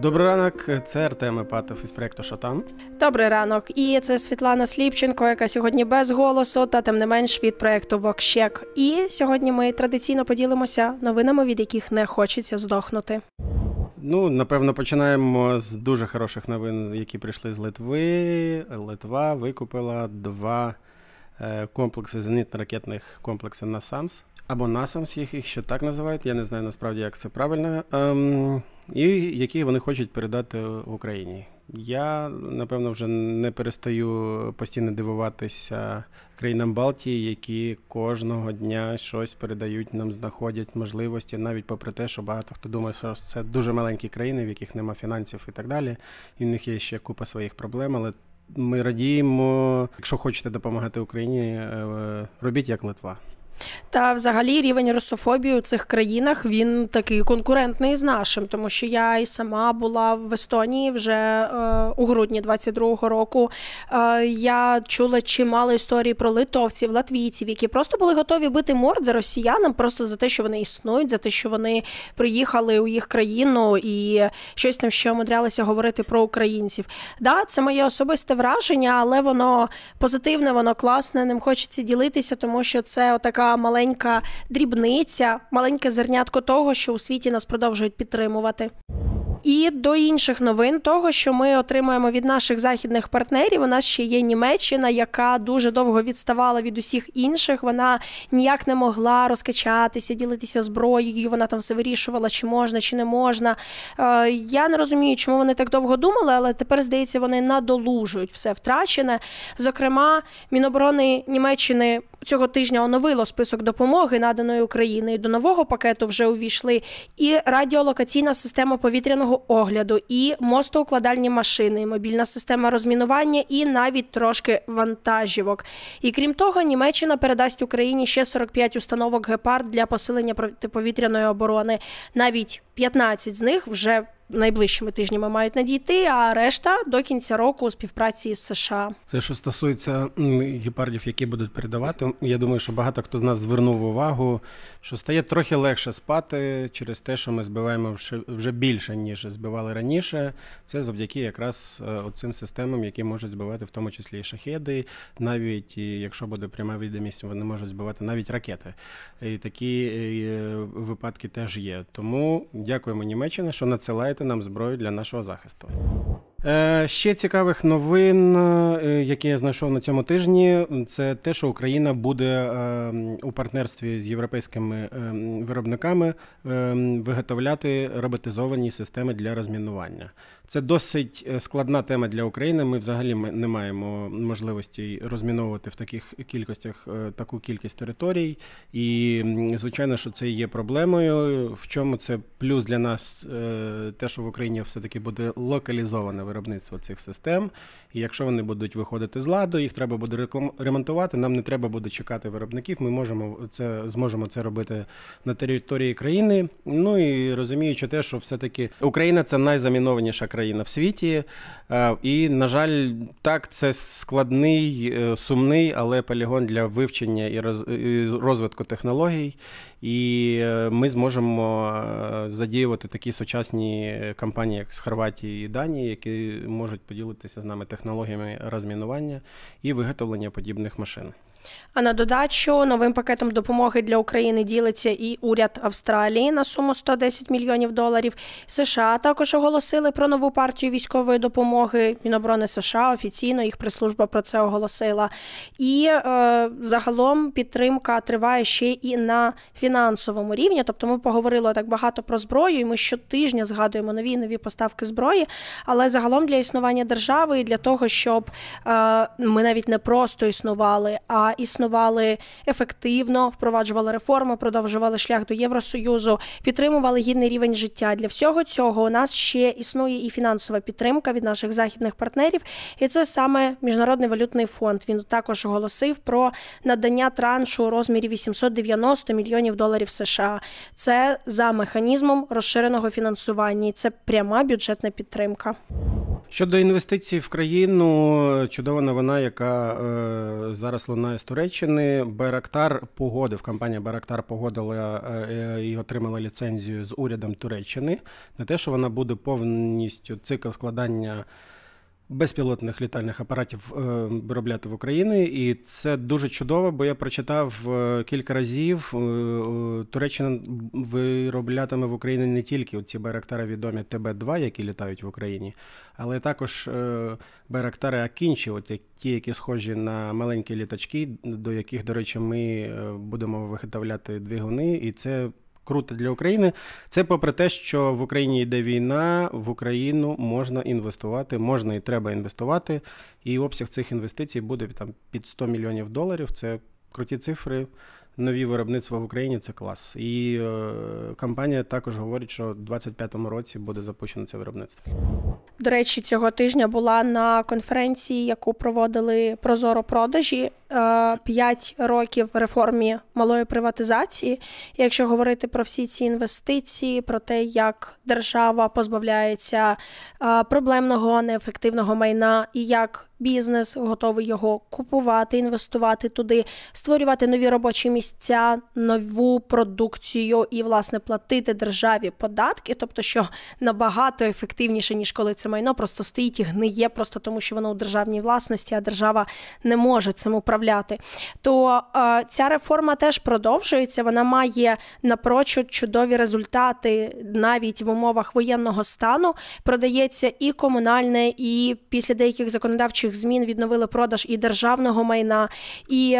Добрий ранок, це Артем Іпатов із проєкту «Що там?». Добрий ранок. І це Світлана Сліпченко, яка сьогодні без голосу, та тим не менш від проєкту «Вокщек». І сьогодні ми традиційно поділимося новинами, від яких не хочеться здохнути. Напевно, починаємо з дуже хороших новин, які прийшли з Литви. Литва викупила 2 комплекси зенітно-ракетних комплексів NASAMS. Або NASAMS їх ще так називають, я не знаю насправді, як це правильно, і які вони хочуть передати Україні. Я, напевно, вже не перестаю постійно дивуватися країнам Балтії, які кожного дня щось передають нам, знаходять можливості, навіть попри те, що багато хто думає, що це дуже маленькі країни, в яких нема фінансів і так далі, і в них є ще купа своїх проблем, але ми радіємо, якщо хочете допомагати Україні, робіть як Литва. Та взагалі рівень русофобії у цих країнах, він такий конкурентний з нашим, тому що я і сама була в Естонії вже у грудні 22-го року. Я чула чимало історій про литовців, латвійців, які просто були готові бити морди росіянам просто за те, що вони існують, за те, що вони приїхали у їх країну і щось там ще умудрялися говорити про українців. Да, це моє особисте враження, але воно позитивне, воно класне, ним хочеться ділитися, тому що це отака маленька дрібниця, маленьке зернятко того, що у світі нас продовжують підтримувати. І до інших новин того, що ми отримуємо від наших західних партнерів. У нас ще є Німеччина, яка дуже довго відставала від усіх інших. Вона ніяк не могла розкачатися, ділитися зброєю. Вона там все вирішувала, чи можна, чи не можна. Я не розумію, чому вони так довго думали, але тепер, здається, вони надолужують все втрачене. Зокрема, Міноборони Німеччини цього тижня оновило список допомоги, наданої Україні. До нового пакету вже увійшли і радіолокаційна система повітряного огляду, і мостоукладальні машини, і мобільна система розмінування, і навіть трошки вантажівок. І крім того, Німеччина передасть Україні ще 45 установок «Гепард» для посилення протиповітряної оборони. Навіть 15 з них вже найближчими тижнями мають надійти, а решта до кінця року у співпраці з США. Це, що стосується гепардів, які будуть передавати, я думаю, що багато хто з нас звернув увагу, що стає трохи легше спати через те, що ми збиваємо вже більше, ніж збивали раніше. Це завдяки якраз цим системам, які можуть збивати в тому числі і шахеди, навіть якщо буде пряма відомість, вони можуть збивати навіть ракети. І такі випадки теж є. Тому дякуємо Німеччині, що надсилаєте нам зброю для нашого захисту. Ще цікавих новин, які я знайшов на цьому тижні, це те, що Україна буде у партнерстві з європейськими виробниками виготовляти роботизовані системи для розмінування. Це досить складна тема для України. Ми взагалі не маємо можливості розміновувати в таких кількостях таку кількість територій. І, звичайно, що це є проблемою. В чому це плюс для нас те, що в Україні все-таки буде локалізоване виробництво цих систем. І якщо вони будуть виходити з ладу, їх треба буде ремонтувати, нам не треба буде чекати виробників, ми зможемо це робити на території країни. І розуміючи те, що все-таки Україна – це найзамінованіша країна в світі. І, на жаль, так, це складний, сумний, але полігон для вивчення і розвитку технологій. І ми зможемо задіювати такі сучасні компанії, як з Хорватії і Данії, які можуть поділитися з нами технологіями розмінування і виготовлення подібних машин. А на додачу новим пакетом допомоги для України ділиться і уряд Австралії на суму $110 мільйонів. США також оголосили про нову партію військової допомоги. Міноборони США офіційно, їх прес-служба про це оголосила. І загалом підтримка триває ще і на фінансовому рівні. Тобто ми поговорили так багато про зброю, і ми щотижня згадуємо нові і нові поставки зброї. Але загалом для існування держави і для того, щоб ми навіть не просто існували, а існували ефективно, впроваджували реформи, продовжували шлях до Євросоюзу, підтримували гідний рівень життя. Для всього цього у нас ще існує і фінансова підтримка від наших західних партнерів, і це саме Міжнародний валютний фонд. Він також оголосив про надання траншу у розмірі $890 мільйонів США. Це за механізмом розширеного фінансування, і це пряма бюджетна підтримка. Щодо інвестицій в країну, чудова новина, яка зараз лунає з Туреччини. Компанія Байрактар погодила і отримала ліцензію з урядом Туреччини на те, що вона буде повністю цикл складання безпілотних літальних апаратів виробляти в Україні. І це дуже чудово, бо я прочитав кілька разів, Туреччина вироблятиме в Україні не тільки ці байрактари відомі ТБ-2, які літають в Україні, але також байрактари Акінчі, ті, які схожі на маленькі літачки, до яких, до речі, ми будемо виготовляти двигуни, і це круто для України. Це попри те, що в Україні йде війна, в Україну можна інвестувати, можна і треба інвестувати, і обсяг цих інвестицій буде під $100 мільйонів. Це круті цифри. Нові виробництва в Україні – це клас. І компанія також говорить, що в 2025 році буде запущено це виробництво. До речі, цього тижня була на конференції, яку проводили ProZorro.Продажі, 5 років реформі малої приватизації. І якщо говорити про всі ці інвестиції, про те, як держава позбавляється проблемного, неефективного майна і як бізнес готовий його купувати, інвестувати туди, створювати нові робочі місця, нову продукцію і, власне, платити державі податки, тобто, що набагато ефективніше, ніж коли це майно просто стоїть і гниє, просто тому, що воно у державній власності, а держава не може цим управляти. То ця реформа теж продовжується, вона має напрочуд чудові результати навіть в умовах воєнного стану. Продається і комунальне, і після деяких законодавчих змін відновили продаж і державного майна, і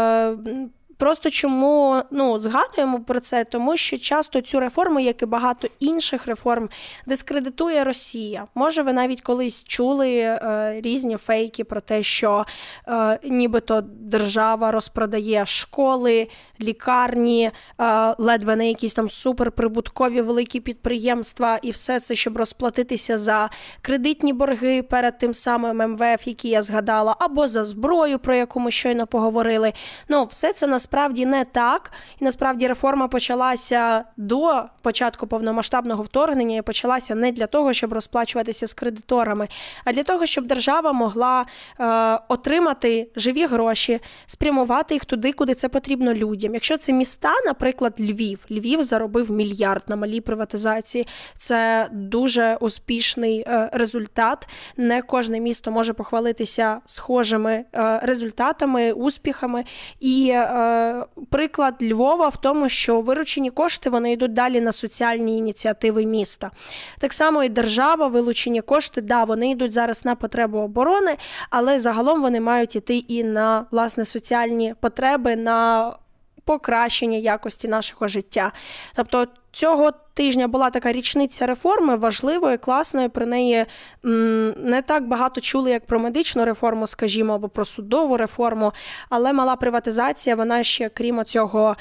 просто чому згадуємо про це? Тому що часто цю реформу, як і багато інших реформ, дискредитує Росія. Може, ви навіть колись чули різні фейки про те, що нібито держава розпродає школи, лікарні, ледве не якісь там суперприбуткові великі підприємства, і все це, щоб розплатитися за кредитні борги перед тим самим МВФ, які я згадала, або за зброю, про яку ми щойно поговорили. Все це насправді не так. І насправді реформа почалася до початку повномасштабного вторгнення і почалася не для того, щоб розплачуватися з кредиторами, а для того, щоб держава могла отримати живі гроші, спрямувати їх туди, куди це потрібно людям. Якщо це міста, наприклад, Львів заробив $1 мільярд на малій приватизації. Це дуже успішний результат. Не кожне місто може похвалитися схожими результатами, успіхами. І приклад Львова в тому, що виручені кошти, вони йдуть далі на соціальні ініціативи міста. Так само і держава, вилучені кошти, вони йдуть зараз на потребу оборони, але загалом вони мають іти і на, власне, соціальні потреби, на покращення якості нашого життя. Тобто цього тижня була така річниця реформи, важливої, класної, про неї не так багато чули, як про медичну реформу, скажімо, або про судову реформу, але мала приватизація, вона ще, крім цього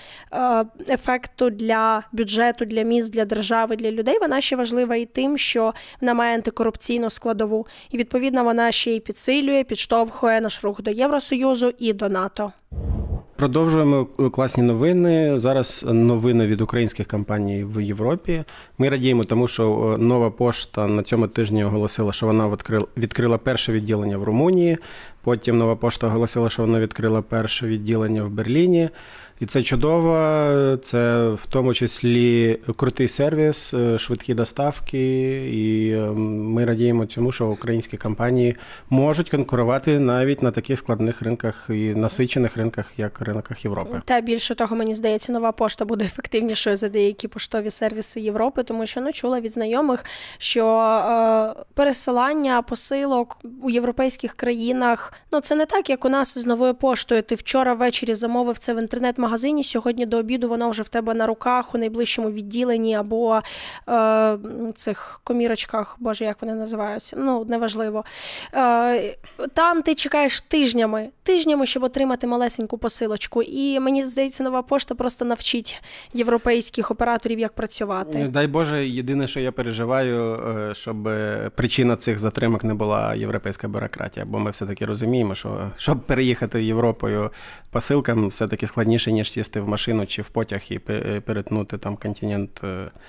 ефекту для бюджету, для міст, для держави, для людей, вона ще важлива і тим, що вона має антикорупційну складову. І, відповідно, вона ще й підсилює, підштовхує наш рух до Євросоюзу і до НАТО. Продовжуємо класні новини. Зараз новини від українських компаній в Європі. Ми радіємо тому, що Нова Пошта на цьому тижні оголосила, що вона відкрила перше відділення в Румунії. Потім Нова Пошта оголосила, що вона відкрила перше відділення в Берліні. І це чудово, це в тому числі крутий сервіс, швидкі доставки, і ми радіємо цьому, що українські компанії можуть конкурувати навіть на таких складних ринках і насичених ринках, як ринках Європи. Та більше того, мені здається, Нова Пошта буде ефективнішою за деякі поштові сервіси Європи, тому що чула від знайомих, що пересилання посилок у європейських країнах, це не так, як у нас з Новою Поштою. Ти вчора ввечері замовив це в інтернет-магазині, сьогодні до обіду воно вже в тебе на руках, у найближчому відділенні або цих комірочках, боже, як вони називаються, неважливо. Там ти чекаєш тижнями, щоб отримати малесеньку посилочку. І мені здається, Нова Пошта просто навчить європейських операторів, як працювати. Дай Боже, єдине, що я переживаю, щоб причина цих затримок не була європейська бюрократія, бо ми все-таки розуміємо, що щоб переїхати Європою посилкам, все-таки складніше, ніж сісти в машину чи в потяг і перетнути там континент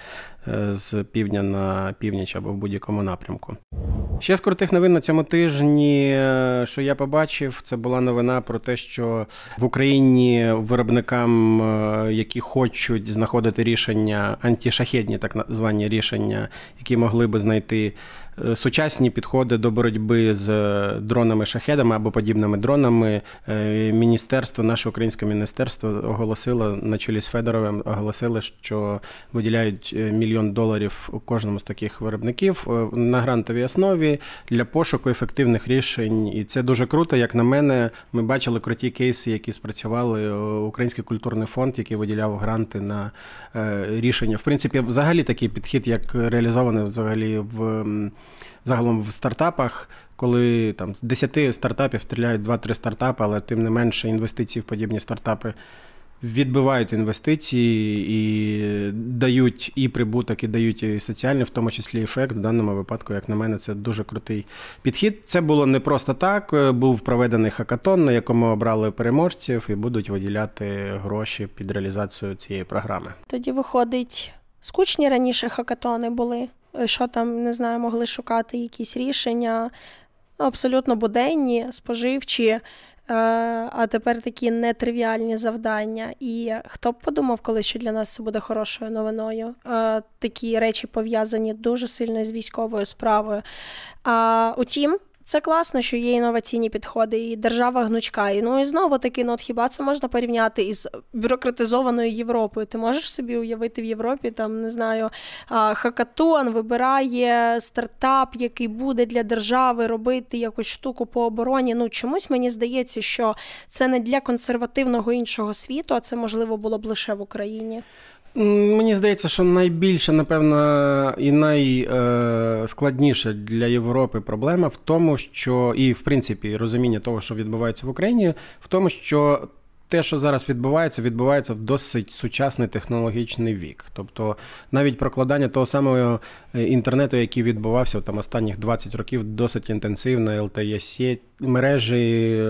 з півдня на північ або в будь-якому напрямку. Ще з крутих новин на цьому тижні, що я побачив, це була новина про те, що в Україні виробникам, які хочуть знаходити рішення, антишахедні так звані рішення, які могли би знайти сучасні підходи до боротьби з дронами-шахедами або подібними дронами, наше українське міністерство оголосило, на чолі з Федоровим, оголосили, що виділяють $1 мільйон кожному з таких виробників на грантовій основі для пошуку ефективних рішень. І це дуже круто, як на мене. Ми бачили круті кейси, які спрацювали. Український культурний фонд, який виділяв гранти на рішення. В принципі, взагалі такий підхід, як реалізований взагалі загалом в стартапах, коли там з 10 стартапів стріляють 2-3 стартапи, але тим не менше інвестиції в подібні стартапи відбивають інвестиції і дають і прибуток, і дають і соціальний, в тому числі ефект. В даному випадку, як на мене, це дуже крутий підхід. Це було не просто так. Був проведений хакатон, на якому обрали переможців і будуть виділяти гроші під реалізацію цієї програми. Тоді виходить, скучні раніше хакатони були? Що там, не знаю, могли шукати якісь рішення, абсолютно буденні, споживчі, а тепер такі нетривіальні завдання. І хто б подумав колись, що для нас це буде хорошою новиною? Такі речі пов'язані дуже сильно з військовою справою. Утім, це класно, що є інноваційні підходи, і держава гнучка. І знову таки, хіба це можна порівняти із бюрократизованою Європою? Ти можеш собі уявити в Європі, там, не знаю, хакатон вибирає стартап, який буде для держави робити якусь штуку по обороні. Чомусь мені здається, що це не для консервативного іншого світу, а це, можливо, було б лише в Україні. Мені здається, що найбільша, напевно, і найскладніша для Європи проблема в тому, що, і в принципі розуміння того, що відбувається в Україні, в тому, що те, що зараз відбувається в досить сучасний технологічний вік. Тобто навіть прокладання того самого інтернету, який відбувався там останніх 20 років, досить інтенсивно, LTE мережі,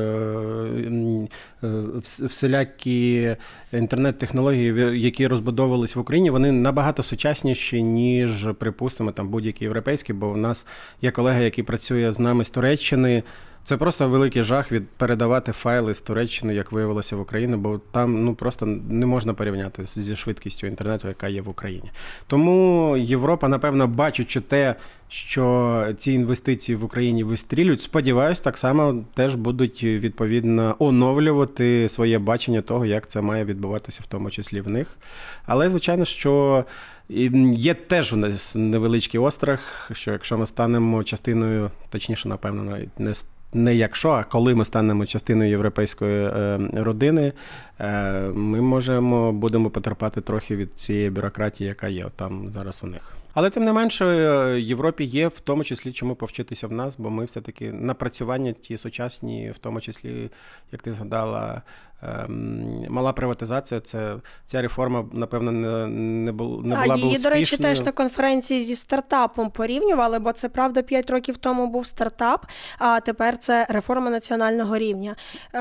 всілякі інтернет-технології, які розбудовувались в Україні, вони набагато сучасніші, ніж, припустимо, там будь-які європейські, бо в нас є колега, який працює з нами з Туреччини. Це просто великий жах передавати файли з Туреччини, як виявилося, в Україну, бо там просто не можна порівняти зі швидкістю інтернету, яка є в Україні. Тому Європа, напевно, бачачи те, що ці інвестиції в Україні вистрілюють, сподіваюсь, так само теж будуть, відповідно, оновлювати своє бачення того, як це має відбуватися, в тому числі в них. Але, звичайно, що є теж в нас невеличкий острах, що якщо ми станемо частиною, точніше, напевно, навіть не якщо, а коли ми станемо частиною європейської родини, ми будемо потерпати трохи від цієї бюрократії, яка є там зараз у них. Але тим не менше, Європі є в тому числі чому повчитися в нас, бо ми все-таки напрацювання ті сучасні, в тому числі, як ти згадала, мала приватизація, ця реформа, напевно, не була б успішною. Її, до речі, теж на конференції зі стартапом порівнювали, бо це, правда, 5 років тому був стартап, а тепер це реформа національного рівня.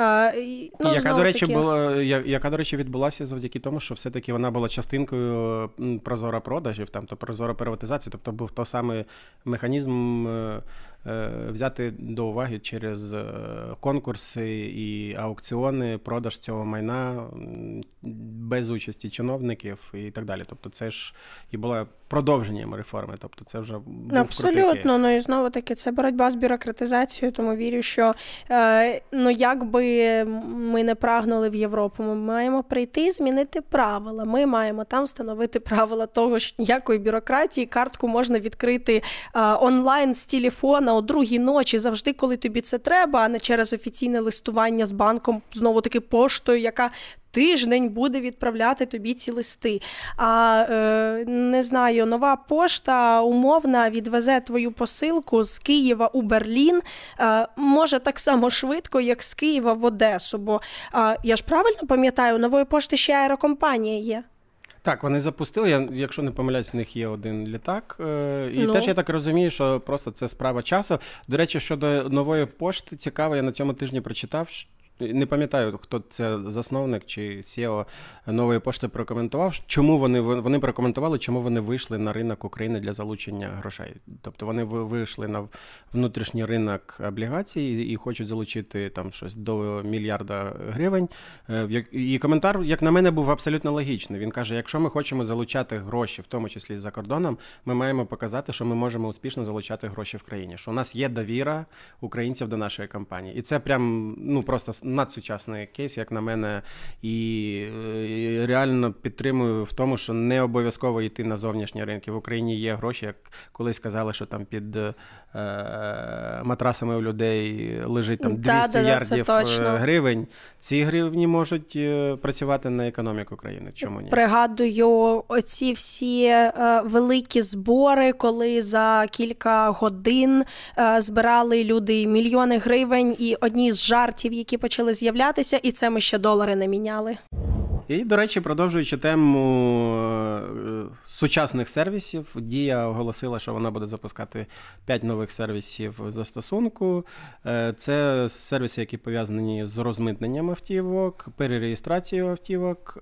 Яка, до речі, відбулася завдяки тому, що все-таки вона була частинкою прозоро продажів, тобто прозоро приватизації, тобто був той самий механізм взяти до уваги через конкурси і аукціони продаж цього майна без участі чиновників і так далі. Тобто це ж і було продовженням реформи. Тобто це вже був абсолютно. І знову таки це боротьба з бюрократизацією, тому вірю, що як би ми не прагнули в Європу, ми маємо прийти, змінити правила. Ми маємо там встановити правила того, що ніякої бюрократії, картку можна відкрити онлайн з телефона о 2-й ночі, завжди, коли тобі це треба, а не через офіційне листування з банком, знову-таки поштою, яка тиждень буде відправляти тобі ці листи. Не знаю, нова пошта умовна відвезе твою посилку з Києва у Берлін, може так само швидко, як з Києва в Одесу, бо я ж правильно пам'ятаю, у нової пошти ще аерокомпанія є. Так, вони запустили, якщо не помиляюсь, в них є один літак. І теж я так розумію, що просто це справа часу. До речі, щодо нової пошти, цікаво, я на цьому тижні прочитав, не пам'ятаю, хто це засновник чи CEO Нової пошти прокоментував, чому вони прокоментували, чому вони вийшли на ринок України для залучення грошей. Тобто вони вийшли на внутрішній ринок облігацій і хочуть залучити там щось до мільярда гривень. І коментар, як на мене, був абсолютно логічний. Він каже, якщо ми хочемо залучати гроші, в тому числі за кордоном, ми маємо показати, що ми можемо успішно залучати гроші в країні, що у нас є довіра українців до нашої компанії. І це прям, просто надсучасний кейс, як на мене, і реально підтримую в тому, що не обов'язково йти на зовнішні ринки. В Україні є гроші, як колись казали, що там під матрасами у людей лежить там 200 ярдів гривень. Ці гривні можуть працювати на економіку країни. Чому ні? Пригадую оці всі великі збори, коли за кілька годин збирали люди мільйони гривень, і одні з жартів, які почали з'являтися, і це ми ще долари не міняли. І, до речі, продовжуючи тему сучасних сервісів, Дія оголосила, що вона буде запускати 5 нових сервісів застосунку. Це сервіси, які пов'язані з розмитненням автівок, перереєстрацією автівок.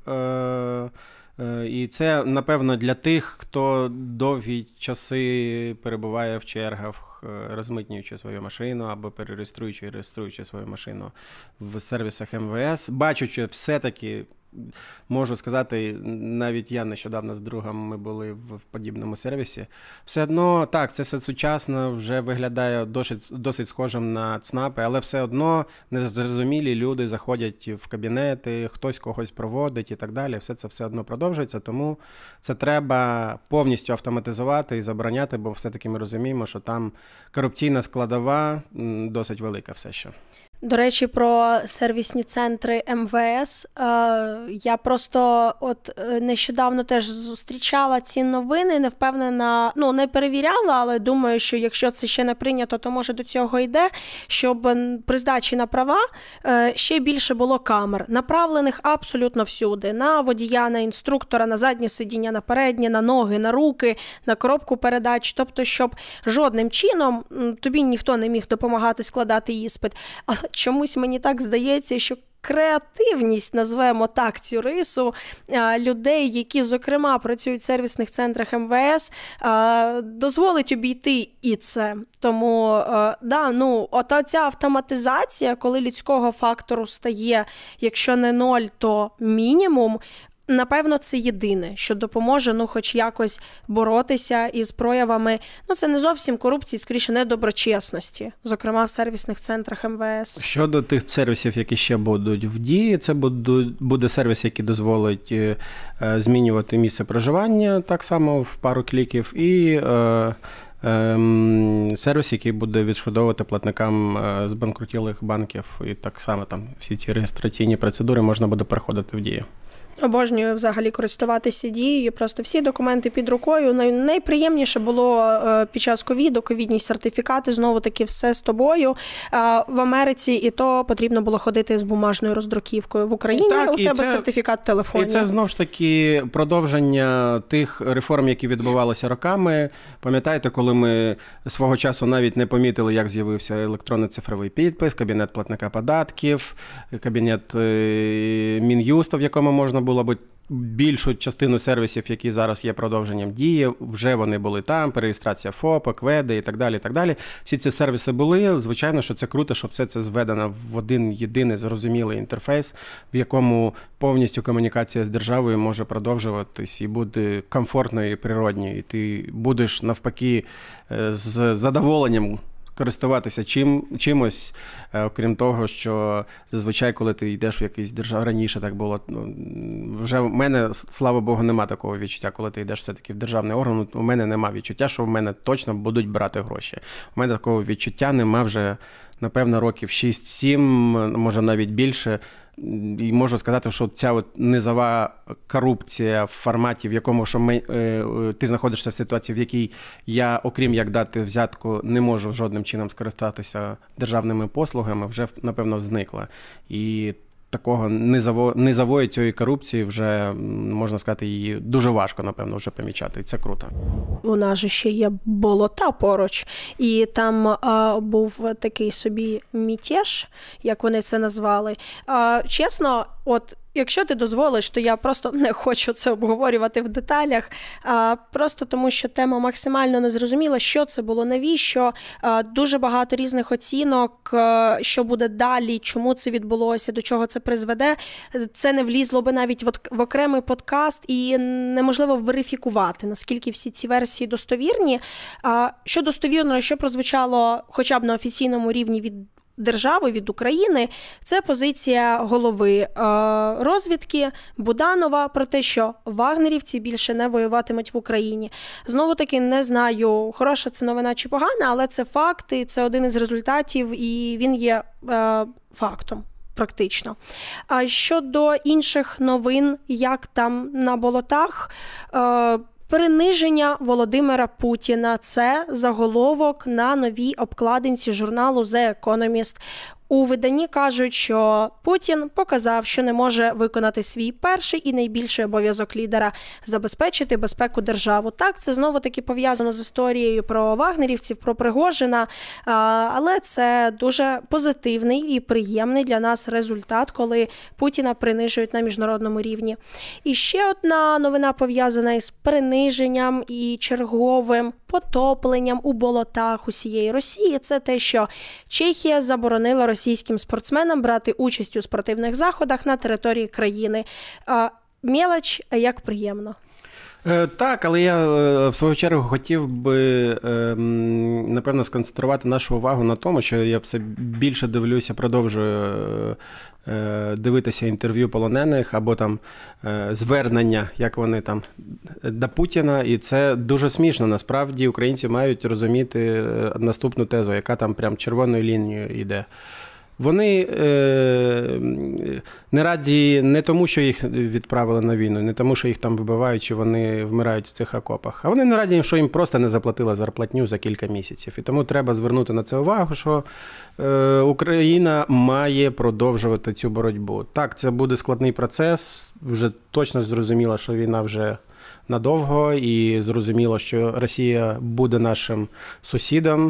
І це, напевно, для тих, хто довгі часи перебуває в чергах, розмитнюючи свою машину або перереєструючи і реєструючи свою машину в сервісах МВС, бачучи все-таки, можу сказати, навіть я нещодавно з другом ми були в подібному сервісі. Все одно, так, це все сучасно, вже виглядає досить схожим на ЦНАПи, але все одно незрозумілі люди заходять в кабінети, хтось когось проводить і так далі. Все одно продовжується, тому це треба повністю автоматизувати і забороняти, бо все-таки ми розуміємо, що там корупційна складова досить велика все ще. До речі, про сервісні центри МВС. Я просто нещодавно теж зустрічала ці новини, не впевнена, не перевіряла, але думаю, що якщо це ще не прийнято, то може до цього йде, щоб при здачі на права ще більше було камер, направлених абсолютно всюди. На водія, на інструктора, на заднє сидіння, на переднє, на ноги, на руки, на коробку передач. Тобто, щоб жодним чином тобі ніхто не міг допомагати складати іспит. Але чомусь мені так здається, що креативність, назвемо так цю рису, людей, які, зокрема, працюють в сервісних центрах МВС, дозволить обійти і це. Тому, ця автоматизація, коли людського фактору стає, якщо не 0, то мінімум, напевно, це єдине, що допоможе, хоч якось боротися із проявами, це не зовсім корупції, скоріше недоброчесності, зокрема в сервісних центрах МВС. Щодо тих сервісів, які ще будуть в дії, це буде сервіс, який дозволить змінювати місце проживання, так само в пару кліків, і сервіс, який буде відшкодовувати платникам збанкрутілих банків, і так само там всі ці реєстраційні процедури можна буде переходити в дію. Обожнюю взагалі користуватися Дією, просто всі документи під рукою. Найприємніше було під час ковіду, ковідні сертифікати, знову-таки все з тобою. В Америці і то потрібно було ходити з бумажною роздруківкою. В Україні так, у тебе сертифікат в телефоні. І це, знову ж таки, продовження тих реформ, які відбувалися роками. Пам'ятаєте, коли ми свого часу навіть не помітили, як з'явився електронний цифровий підпис, кабінет платника податків, кабінет Мін'юсту, в якому можна було б більшу частину сервісів, які зараз є продовженням Дії, вже вони були там, перереєстрація ФОПа, КВЕДи і так далі, і так далі. Всі ці сервіси були. Звичайно, що це круто, що все це зведено в один єдиний зрозумілий інтерфейс, в якому повністю комунікація з державою може продовжуватись і буде комфортною і природньою. І ти будеш навпаки з задоволенням користуватися чимось, окрім того, що зазвичай, коли ти йдеш в якийсь держав, раніше так було, вже в мене, слава Богу, нема такого відчуття, коли ти йдеш все-таки в державний орган, у мене нема відчуття, що в мене точно будуть брати гроші. У мене такого відчуття нема вже, напевно, років 6-7, може навіть більше. І можу сказати, що ця низова корупція в форматі, в якому ти знаходишся в ситуації, в якій я, окрім як дати взятку, не можу жодним чином скористатися державними послугами, вже, напевно, зникла. І такого низової цієї корупції вже, можна сказати, її дуже важко, напевно, вже помічати. І це круто. У нас же ще є болота поруч, і там був такий собі мятеж, як вони це назвали. Чесно, от якщо ти дозволиш, то я просто не хочу це обговорювати в деталях, просто тому, що тема максимально незрозуміла, що це було, навіщо, дуже багато різних оцінок, що буде далі, чому це відбулося, до чого це призведе. Це не влізло би навіть в окремий подкаст і неможливо верифікувати, наскільки всі ці версії достовірні. Що достовірно, що прозвучало хоча б на офіційному рівні від держави, від України, це позиція голови розвідки Буданова про те, що вагнерівці більше не воюватимуть в Україні. Знову-таки не знаю, хороша це новина чи погана, але це факти, це один із результатів, і він є фактом. Практично. А щодо інших новин, як там на болотах, приниження Володимира Путіна – це заголовок на новій обкладинці журналу The Economist. У виданні кажуть, що Путін показав, що не може виконати свій перший і найбільший обов'язок лідера – забезпечити безпеку державу. Так, це знову-таки пов'язано з історією про вагнерівців, про Пригожина, але це дуже позитивний і приємний для нас результат, коли Путіна принижують на міжнародному рівні. І ще одна новина пов'язана із приниженням і черговим потопленням у болотах усієї Росії – це те, що Чехія заборонила російським спортсменам брати участь у спортивних заходах на території країни. Мелоч, як приємно. Так, але я в свою чергу хотів би, напевно, сконцентрувати нашу увагу на тому, що я все більше дивлюся, продовжую дивитися інтерв'ю полонених або там звернення, як вони там, до Путіна, і це дуже смішно. Насправді українці мають розуміти наступну тезу, яка там прям червоною лінією йде. Вони не раді не тому, що їх відправили на війну, не тому, що їх там вибивають, чи вони вмирають в цих окопах, а вони не раді, що їм просто не заплатили зарплатню за кілька місяців. І тому треба звернути на це увагу, що Україна має продовжувати цю боротьбу. Так, це буде складний процес, вже точно зрозуміло, що війна вже надовго, і зрозуміло, що Росія буде нашим сусідом.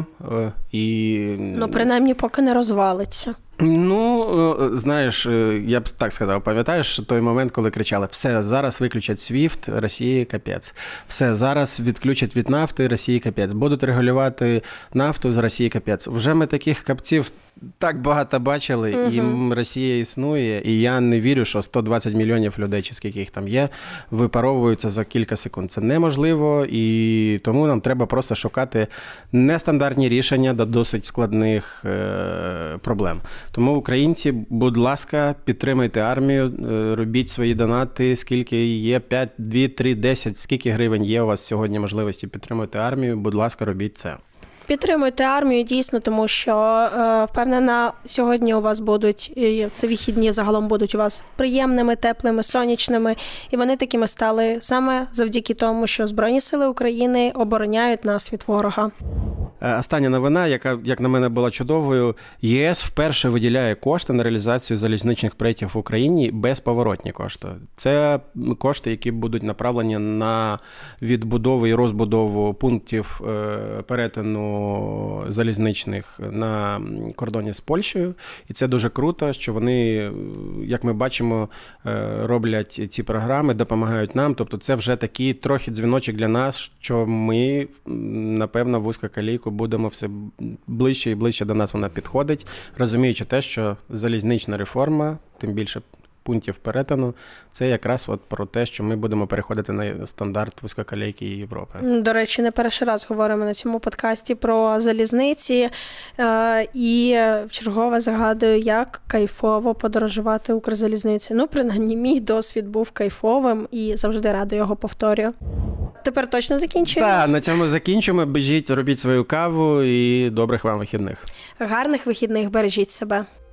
Ну, принаймні, поки не розвалиться. Ну, знаєш, я б так сказав, пам'ятаєш той момент, коли кричали: все, зараз виключать SWIFT, Росії капець. Все, зараз відключать від нафти, Росії капець. Будуть регулювати нафту з Росії капець. Вже ми таких капців так багато бачили, і Росія існує, і я не вірю, що 120 мільйонів людей, чи скільки їх там є, випаровуються за кілька секунд. Це неможливо, і тому нам треба просто шукати нестандартні рішення до досить складних проблем. Тому, українці, будь ласка, підтримайте армію, робіть свої донати, скільки є, 5, 2, 3, 10, скільки гривень є у вас сьогодні можливості підтримувати армію, будь ласка, робіть це. Підтримуйте армію, дійсно, тому що, впевнена, сьогодні у вас будуть, це вихідні загалом будуть у вас приємними, теплими, сонячними, і вони такими стали саме завдяки тому, що Збройні Сили України обороняють нас від ворога. Остання новина, яка, як на мене, була чудовою. ЄС вперше виділяє кошти на реалізацію залізничних проєктів в Україні, безповоротні кошти. Це кошти, які будуть направлені на відбудову і розбудову пунктів перетину залізничних на кордоні з Польщею. І це дуже круто, що вони, як ми бачимо, роблять ці програми, допомагають нам. Тобто це вже такий трохи дзвіночок для нас, що ми, напевно, вузькоколійку будемо все ближче і ближче до нас вона підходить, розуміючи те, що залізнична реформа, тим більше пунктів перетину, це якраз от про те, що ми будемо переходити на стандарт вузькоколійки Європи. До речі, не перший раз говоримо на цьому подкасті про залізниці, і вчергове згадую, як кайфово подорожувати Укрзалізницею. Ну, принаймні, мій досвід був кайфовим і завжди рада його повторюю. Тепер точно закінчуємо? Так, на цьому закінчимо. Біжіть, робіть свою каву і добрих вам вихідних. Гарних вихідних, бережіть себе.